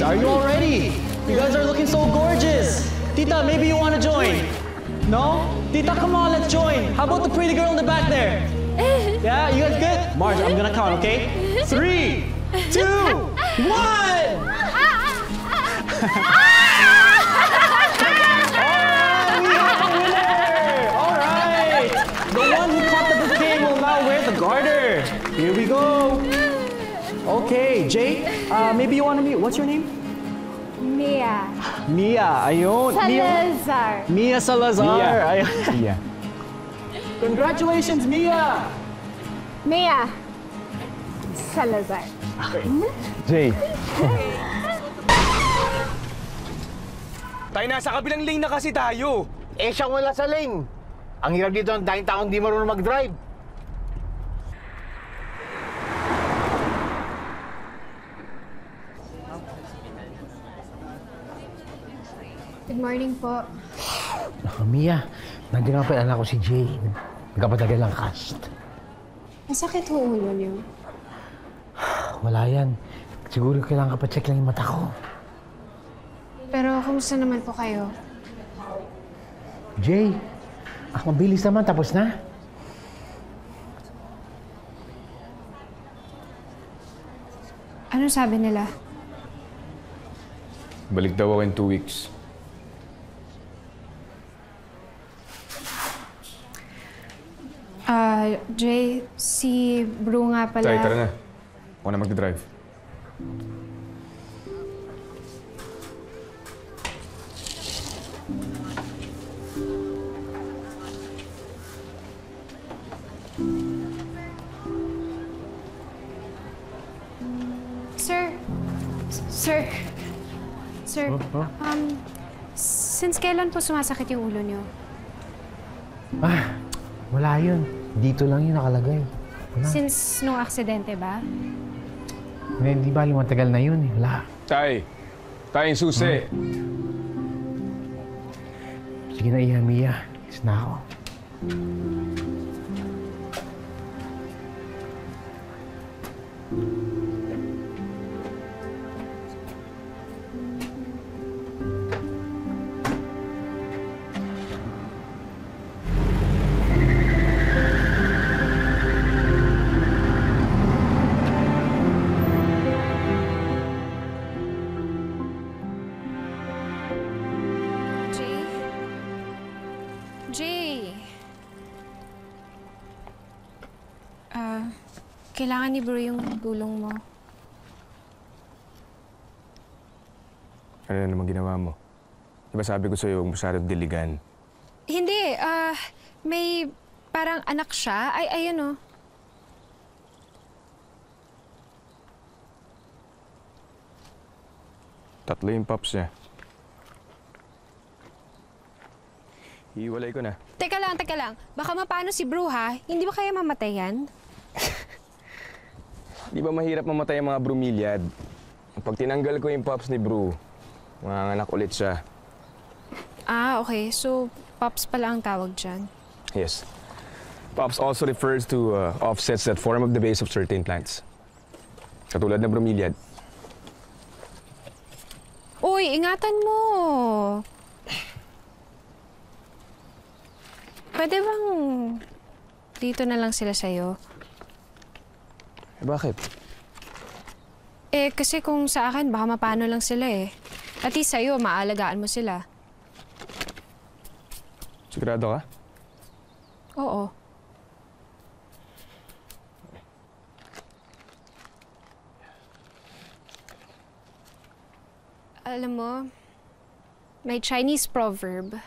are you all ready? You guys are looking so gorgeous. Tita, maybe you want to join? No? Tita, come on, let's join. How about the pretty girl in the back there? Yeah, you guys good? Marge, I'm gonna count, okay? 3, 2, 1! Alright! The one who caught the bouquet will now wear the garter. Here we go. Okay, Jay, maybe you want to meet. What's your name? Mia. Mia, ayun. Salazar. Mia Salazar. Mia. Ayun. Mia. Congratulations, Mia! Mia. Salazar. Jay. Tayo, nasa kabilang lane na kasi tayo. Eh, siyang wala sa lane. Ang hirap dito ng dahil taong di marunong mag-drive. Good morning po. Mia, nandiyan nga pa yung anak ko si Jay. Nagkapatagal ang cast. Masakit ho ulo niyo. Wala yan. Siguro kailangan ka pa-check lang yung mata ko. Pero kumusta naman po kayo? Jay, mabilis naman. Tapos na. Ano sabi nila? Balik daw ako in 2 weeks. Jay, si Bru nga pala... Tay, tara na. Ako na mag-drive. Sir, since kailan po sumasakit yung ulo niyo? Wala yun. Dito lang yun nakalagay. Wala. Since nung aksidente ba? Hindi ba matagal na yun eh. Wala. Tay! Tay, yung susi! Sige na, Iha Mia. Is na ako. Jay! Kailangan ni Bru yung tulong mo. Ano naman ginawa mo? Diba sabi ko sa'yo, huwag masyadong diligan? Hindi, may parang anak siya. Ay, ayun oh. Tatlo yung pops niya. Hiwalay ko na. Teka lang. Baka mapano si Bru, ha? Hindi ba kaya mamatay yan? Di ba mahirap mamatay ang mga brumilyad? Pag tinanggal ko yung pops ni Bru, manganganak ulit siya. Okay. So, Pops pala ang tawag dyan. Yes. Pops also refers to offsets that form of the base of certain plants. Katulad ng bromeliad. Uy, ingatan mo! Pwede bang dito na lang sila sa'yo? Bakit? Kasi kung sa akin, baka mapano lang sila eh. At least sa'yo, maalagaan mo sila. Sigurado ka? Oo. Alam mo, may Chinese proverb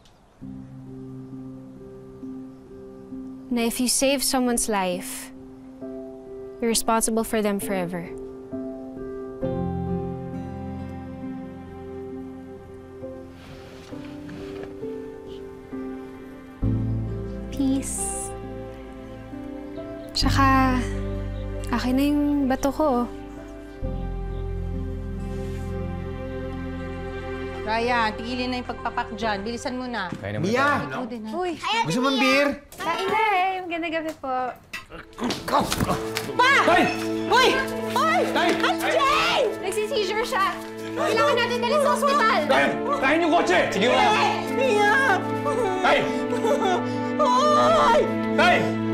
na if you save someone's life, you're responsible for them forever. Peace. Tsaka, akin na yung bato ko. Ryan, tigilin na yung pagpapak dyan. Bilisan mo na. Mia! Uy, Gusto mong beer? Kain na eh. Magandang gabi po. Uy! Uy! Nagsisizure siya. Kailangan natin dalhin sa ospital! Kain yung kotse! Sige mo! Mia! Tay! Hoy! Tay!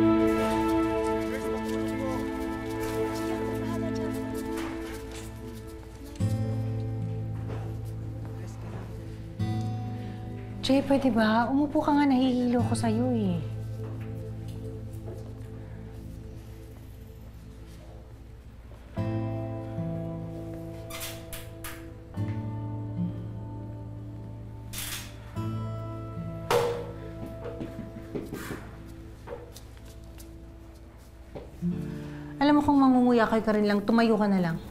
Jay, pwede ba? Umupo ka nga, nahihilo ko sa'yo eh. Alam mo kung mangunguyakay ka rin lang, tumayo ka na lang.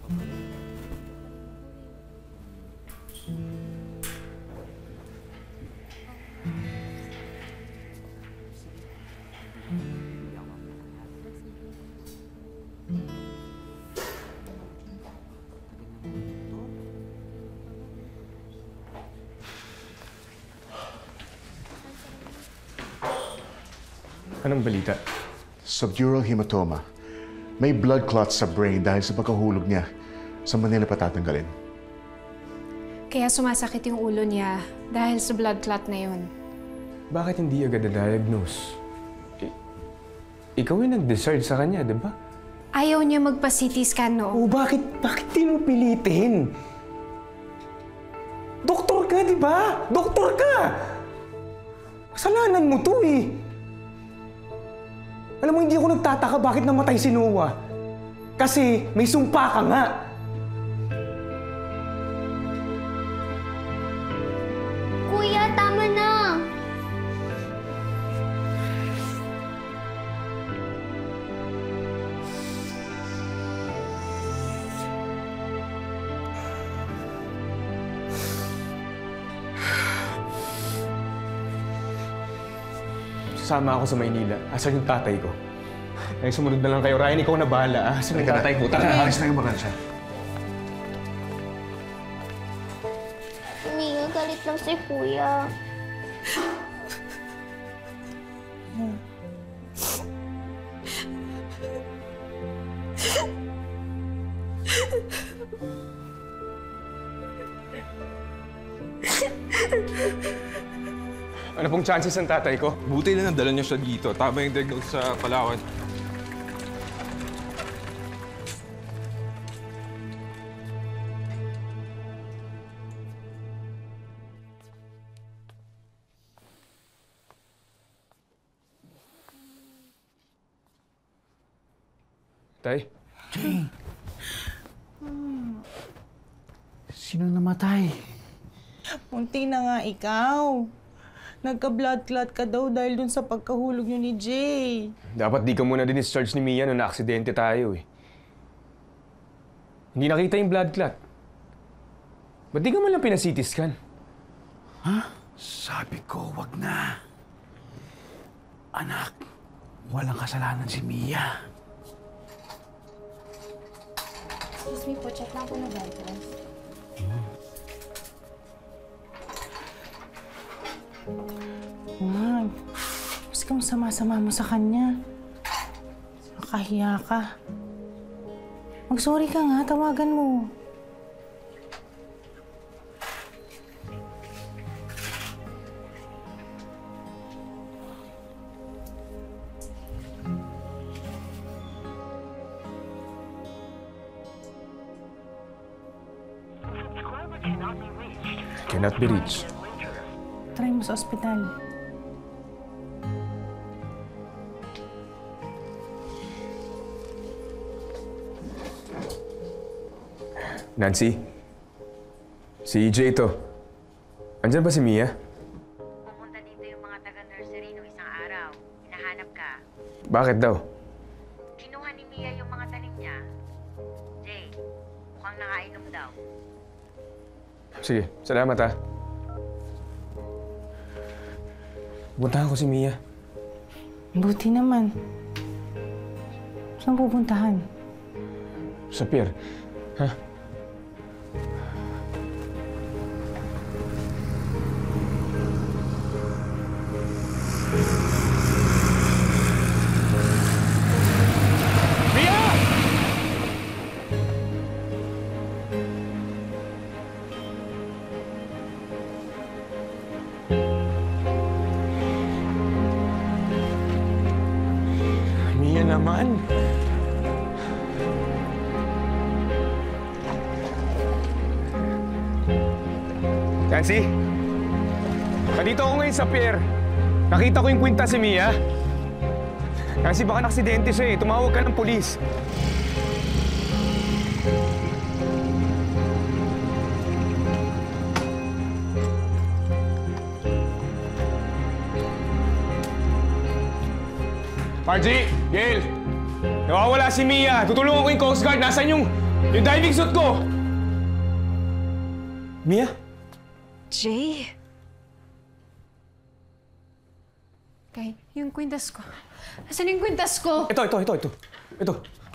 Anong balita? Subdural hematoma. May blood clots sa brain dahil sa pagkahulog niya. Sa Manila patatanggalin. Kaya sumasakit yung ulo niya dahil sa blood clot na yun. Bakit hindi agad na-diagnose? Ikaw yung nag-decide sa kanya, di ba? Ayaw niya magpa-CT scan noon. Oh, bakit tinupilitin? Doktor ka, di ba? Doktor ka! Kasalanan mo to eh. Alam mo, hindi ako nagtataka bakit namatay si Noah. Kasi may sumpa ka nga. Kuya, tama na! Sasama ako sa Maynila. Asan yung tatay ko? Ay, sumunod na lang kayo. Ryan, ikaw na bahala. Asan yung tatay ko? Tara! Alis na yung ambulansya. Mia, galit lang si Kuya. Ano pong chances ng tatay ko? Buti na nadala niya siya dito. Tama yung diagnose sa Palawan. Tay? Jay! Sino namatay? Munti na nga ikaw. Nagka-blood clot ka daw dahil dun sa pagkahulog niyo ni Jay. Dapat di ka muna din-discharge ni Mia nung na-aksidente tayo eh. Hindi nakita yung blood clot. Ba't di ka man lang pina-CT scan? Sabi ko, wag na. Anak, walang kasalanan si Mia. Excuse me po, check lang po na vitals. Wag. Mas kang sama-sama mo sa kanya. Nakahiya ka. Mag-sorry ka nga, tawagan mo. Cannot be reached. Try mo sa ospital. Nancy? Si EJ to. Andyan ba si Mia? Pumunta dito yung mga taga-nursery nung isang araw. Hinahanap ka. Bakit daw? Kinuha ni Mia yung mga tanim niya. Jay, mukhang nakainom daw. Sige, salamat ha. Puntahan ko si Mia. Buti naman. Saan pupuntahan? Sa pier. Ha? Mia! naman. Nancy, nandito ako ngayon sa pier. Nakita ko yung kwinta si Mia. Nancy, baka naksidente siya eh. Tumawag ka ng pulis. Margie! Gail! Nawawala si Mia! Tutulungan ko yung Coast Guard! Nasaan yung diving suit ko? Mia? Jay? Okay, yung kwintas ko. Asan yung kwintas ko? Ito.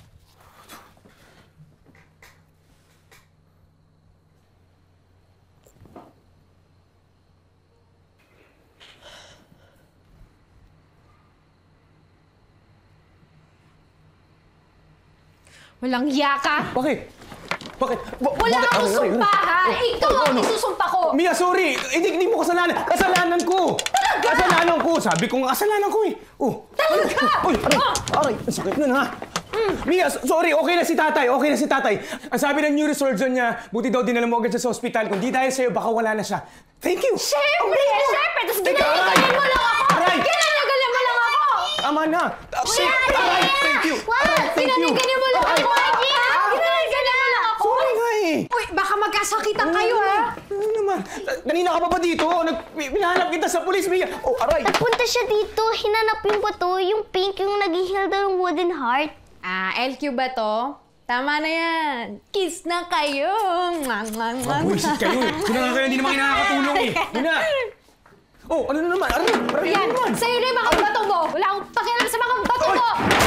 Walang hiya ka! Bakit? Wala akong sumpa, ha? Ikaw ang isusumpa ko! Mia, sorry! Hindi mo kasalanan! Kasalanan ko! Talaga? Kasalanan ko! Sabi ko nga kasalanan ko eh! Oh! Talaga? Uy! Aray! Ang sakit nun ha! Mia, sorry! Okay na si tatay! Ang sabi ng neurosurgeon niya, buti daw dinala mo agad siya sa ospital. Kung di dahil sa'yo, baka wala na siya. Thank you! Siyempre! Tapos ginagalan mo lang ako! Aray! Ginagalan mo lang ako! Tama na! Aray! Thank you! Aray! Thank you! Ginagalan mo lang ako! Ginagalan mo lang ako! Sorry nga eh! Uy, baka magkasakitan kayo, ha? Ano naman? Kanina ka pa ba dito? Pinahanap kita sa pulis, Mia! Oh, aray! Nagpunta siya dito, hinanap yung bato, yung pink, yung nag-heal daw ng wooden heart. LQ ba to? Tama na yan. Kiss na kayo. Buisit kayo eh! Sino nga kayo hindi naman nakakatulong eh! Yun na! Oh, ano na naman? Aray! Yan, sa'yo na yung mga bato mo. Wala akong pakialam sa mga bato mo.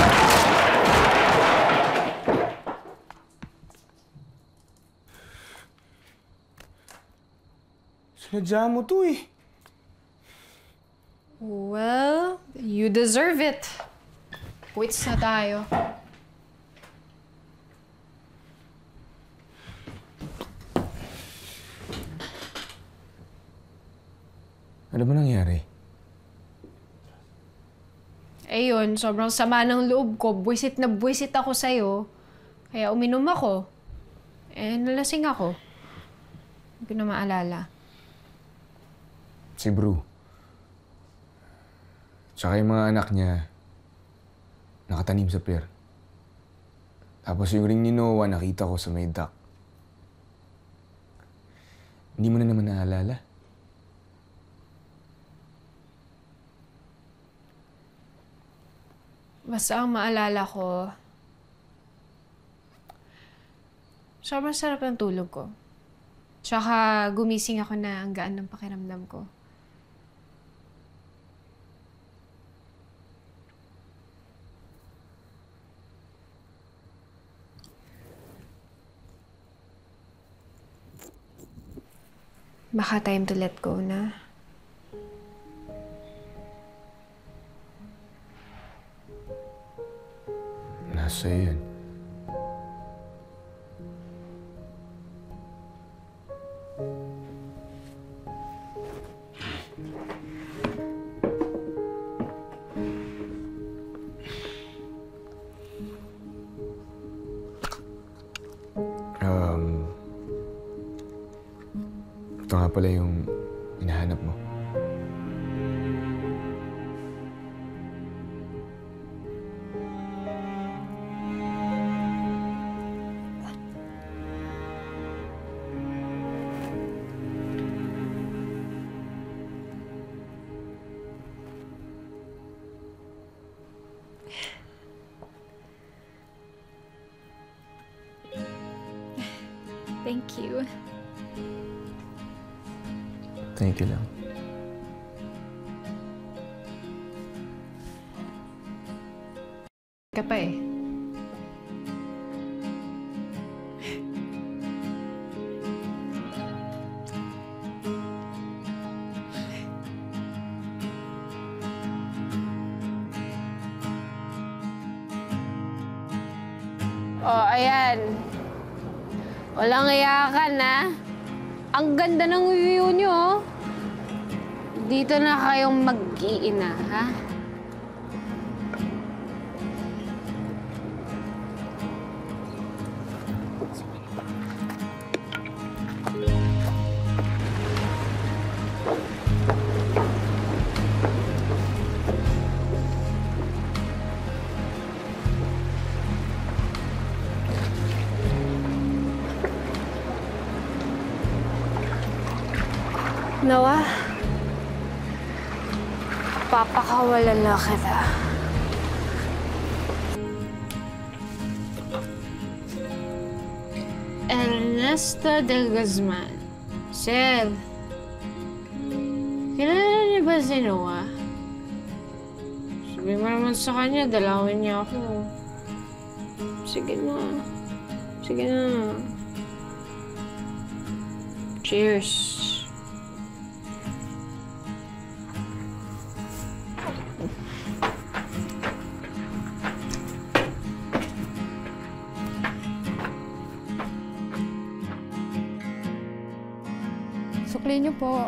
Sinadya mo to eh. Well, you deserve it. Quits na tayo. Ano ba nangyari? Ayun, sobrang sama ng loob ko. Buwisit na buwisit ako sa'yo. Kaya uminom ako. Nalasing ako. Hindi ko na maalala. Si Bru. Tsaka yung mga anak niya, nakatanim sa pier. Tapos yung ring ni Noah, nakita ko sa may dock. Hindi mo na naman naalala? Basta ang maalala ko, sobrang sarap ng tulog ko. Tsaka gumising ako na ang gaan ng pakiramdam ko. Baka time to let go na. Nasa yun. Ito nga pala yung hinahanap mo. Thank you. Thank you lang. Ka pa eh. Oh, ayan. Walang iyakan, ha? Ang ganda ng view nyo, oh. Dito na kayong mag-iina, ha? Noah, papakawalan na kita. Ernesto de Guzman. Sir, kilala niyo ba si Noah? Sabi mo naman sa kanya, dalawin niya ako. Sige na. Sige na. Cheers. Sukli niyo po.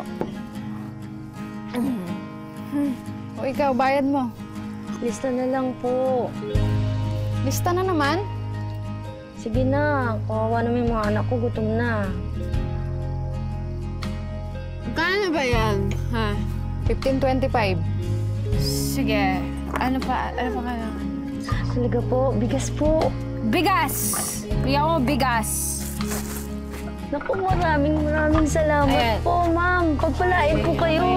O ikaw, bayad mo. Lista na lang po. Lista na naman? Sige na, kawawa naman yung mga anak ko, gutom na. Magkano ba yan? Ha? 15.25. Sige. Ano pa kailangan? Talaga po, bigas po. Bigas! Bigyan mo bigas. Naku, maraming salamat Ayan. po, ma'am. Pagpalain po kayo.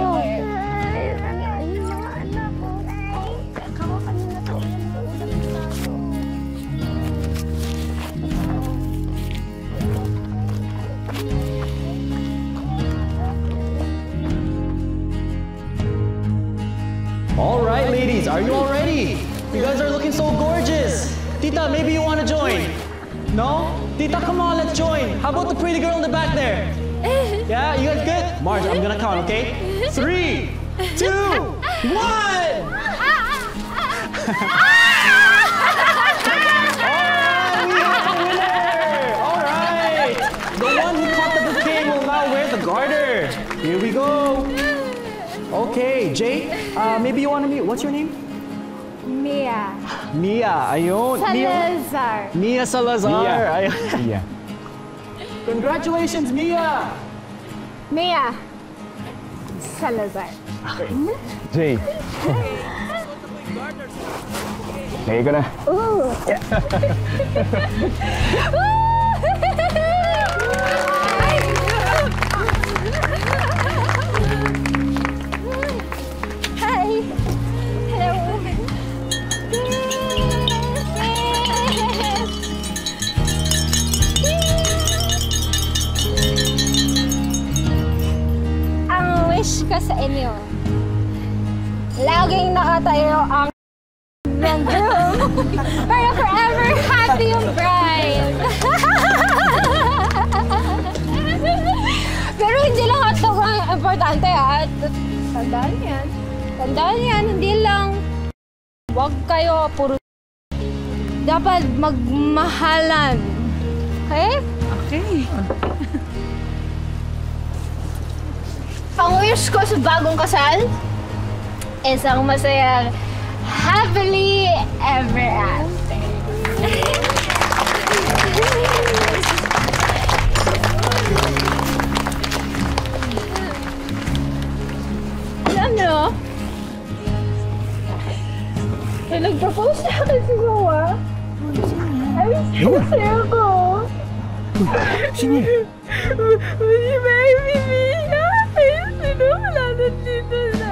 All right, ladies, are you all ready? You guys are looking so gorgeous. Tita, maybe you want to join? No? Tita, come on, let's join. How about the pretty girl in the back there? Yeah, you guys good? Marge, I'm gonna count, okay? 3, 2, 1! Alright! The one who caught the bouquet will now wear the garter. Here we go. Okay, Jay, maybe you want to meet. What's your name? Mia. Mia, ayun. Salazar. Mia Salazar. Mia. Ayun. Mia. Congratulations, Mia! Mia. Salazar. Jay. Lagay ko na. Ooh. Hi. Hello. Ang wish ko sa inyo, laging nakatayo ang ng groom para forever happy yung bride. Pero hindi lang hotdog ang importante, ha? Tandaan yan. Tandaan yan, hindi lang. Huwag kayo puro. Dapat magmahalan. Okay? Okay. Ang wish ko sa bagong kasal, isang masayang happily ever after. Alam nyo, nag-propose sa akin si Noah. Ay, masaya ko. Sino? Si baby Mia. Ay, sino? Wala na dito na.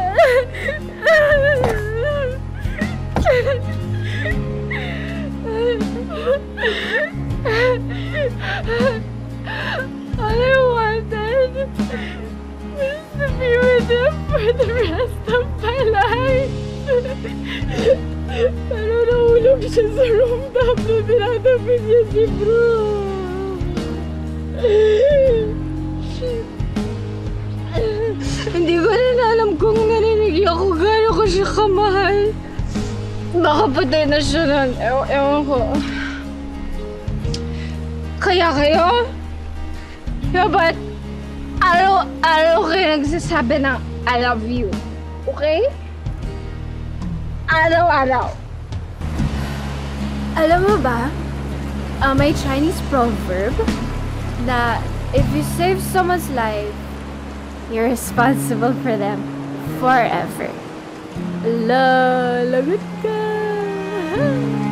All I wanted was to be with him for the rest of my life. Pero nahulog siya sa rooftop na tinatapin niya si Bruce. Hindi ko na alam kung narinig ako gano'n ko siya kamahal. Baka patay na siya nun. Ewan ko. Kaya kayo? Dapat araw-araw kayo nagsasabi ng I love you. Okay? Araw-araw. Alam mo ba, may Chinese proverb na if you save someone's life, you're responsible for them forever. Lagot ka.